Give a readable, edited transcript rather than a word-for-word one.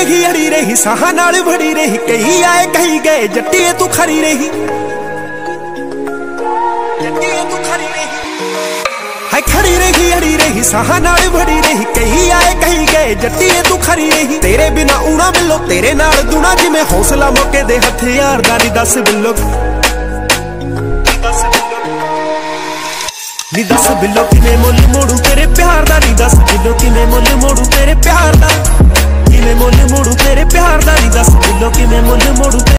रही अड़ी रही साहा नाल भड़ी रही, कही आए कही गए जट्टीए तू खरी रही, जट्टीए तू खरी रही। हाय खड़ी रही अड़ी रही साहा नाल भड़ी रही, कही आए कही गए जट्टीए तू खरी रही। तेरे बिना ऊना बिलो तेरे नाल दूना, जिमें हौसला मौके दे हथियार दा नी दस बिलो, नी दस बिलो किवें मुल मोड़ू तेरे प्यार दा, नी दस बिलो किवें मुल मोड़ू तेरे प्यार दा, किवें मुल मोड़ू तेरे प्यार दा, नी दस बिलो किवें मुल मोड़ू।